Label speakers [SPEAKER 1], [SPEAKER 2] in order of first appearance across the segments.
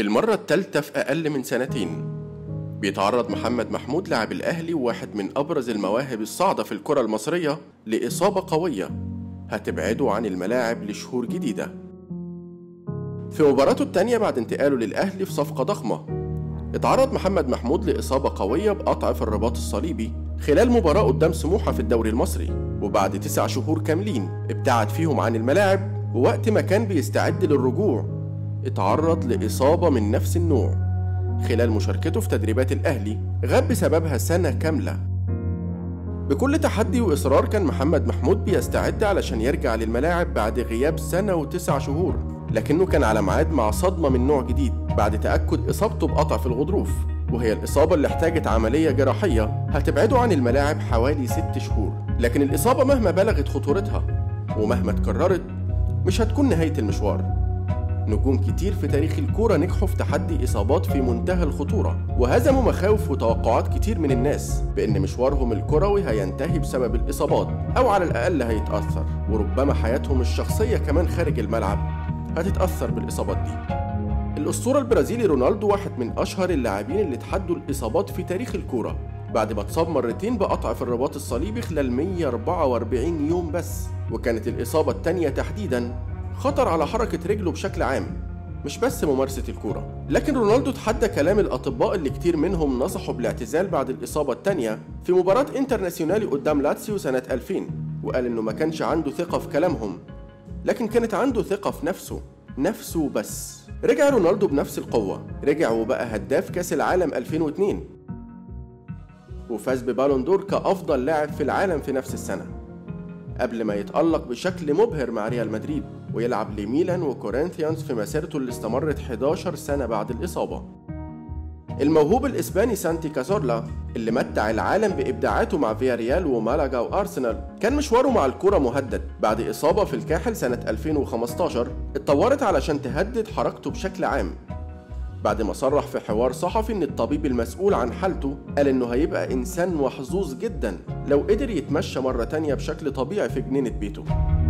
[SPEAKER 1] دي المرة الثالثة في أقل من سنتين بيتعرض محمد محمود لاعب الأهلي وواحد من أبرز المواهب الصاعدة في الكرة المصرية لإصابة قوية هتبعده عن الملاعب لشهور جديدة. في مباراته الثانية بعد انتقاله للأهلي في صفقة ضخمة، اتعرض محمد محمود لإصابة قوية بقطع في الرباط الصليبي خلال مباراة قدام سموحة في الدوري المصري، وبعد 9 شهور كاملين ابتعد فيهم عن الملاعب، ووقت ما كان بيستعد للرجوع اتعرض لإصابة من نفس النوع خلال مشاركته في تدريبات الأهلي غاب بسببها سنة كاملة. بكل تحدي وإصرار كان محمد محمود بيستعد علشان يرجع للملاعب بعد غياب سنة و9 شهور، لكنه كان على ميعاد مع صدمة من نوع جديد بعد تأكد إصابته بقطع في الغضروف، وهي الإصابة اللي احتاجت عملية جراحية هتبعده عن الملاعب حوالي 6 شهور. لكن الإصابة مهما بلغت خطورتها ومهما اتكررت مش هتكون نهاية المشوار. نجوم كتير في تاريخ الكورة نجحوا في تحدي إصابات في منتهى الخطورة، وهزموا مخاوف وتوقعات كتير من الناس بأن مشوارهم الكروي هينتهي بسبب الإصابات أو على الأقل هيتأثر، وربما حياتهم الشخصية كمان خارج الملعب هتتأثر بالإصابات دي. الأسطورة البرازيلي رونالدو واحد من أشهر اللاعبين اللي تحدوا الإصابات في تاريخ الكورة بعد ما اتصاب مرتين بقطع في الرباط الصليبي خلال 144 يوم بس، وكانت الإصابة الثانية تحديداً خطر على حركة رجله بشكل عام مش بس ممارسة الكورة. لكن رونالدو تحدى كلام الأطباء اللي كتير منهم نصحوا بالاعتزال بعد الإصابة الثانية في مباراة انترناسيونالي قدام لاتسيو سنة 2000، وقال إنه ما كانش عنده ثقة في كلامهم لكن كانت عنده ثقة في نفسه بس. رجع رونالدو بنفس القوة، رجع وبقى هداف كأس العالم 2002 وفاز ببالون دور كأفضل لاعب في العالم في نفس السنة، قبل ما يتألق بشكل مبهر مع ريال مدريد ويلعب لميلان وكورنثيانز في مسيرته اللي استمرت 11 سنة بعد الإصابة. الموهوب الإسباني سانتي كازورلا اللي متع العالم بإبداعاته مع فياريال ومالاغا وأرسنال كان مشواره مع الكرة مهدد بعد إصابة في الكاحل سنة 2015 اتطورت علشان تهدد حركته بشكل عام، بعد ما صرح في حوار صحفي إن الطبيب المسؤول عن حالته قال إنه هيبقى إنسان محظوظ جدا لو قدر يتمشى مرة تانية بشكل طبيعي في جنينة بيته.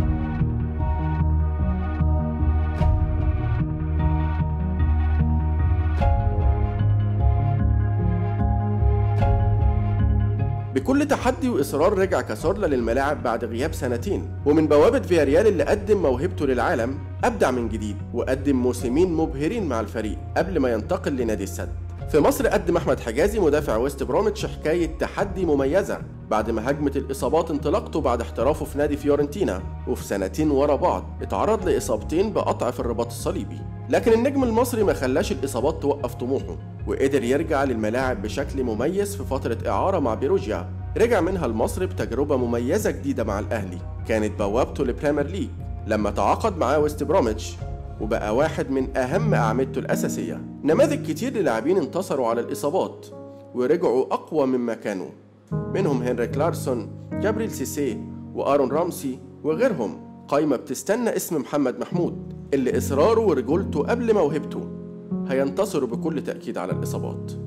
[SPEAKER 1] بكل تحدي وإصرار رجع كازورلا للملاعب بعد غياب سنتين، ومن بوابة فياريال اللي قدم موهبته للعالم أبدع من جديد وقدم موسمين مبهرين مع الفريق قبل ما ينتقل لنادي السد. في مصر قدم أحمد حجازي مدافع ويست بروميتش حكاية تحدي مميزة بعد ما هجمت الإصابات انطلاقته بعد احترافه في نادي فيورنتينا، وفي سنتين ورا بعض اتعرض لإصابتين بقطع في الرباط الصليبي، لكن النجم المصري ما خلاش الإصابات توقف طموحه وقدر يرجع للملاعب بشكل مميز في فترة إعارة مع بيروجيا رجع منها لمصر بتجربة مميزة جديدة مع الأهلي كانت بوابته لبريمير ليج لما تعاقد معاه ويست بروميتش وبقى واحد من أهم أعمدته الأساسية. نماذج كتير للاعبين انتصروا على الإصابات ورجعوا أقوى مما كانوا، منهم هنريك لارسون، جابريل سيسي وآرون رامسي وغيرهم. قايمة بتستنى اسم محمد محمود اللي إصراره ورجولته قبل موهبته هينتصروا بكل تأكيد على الإصابات.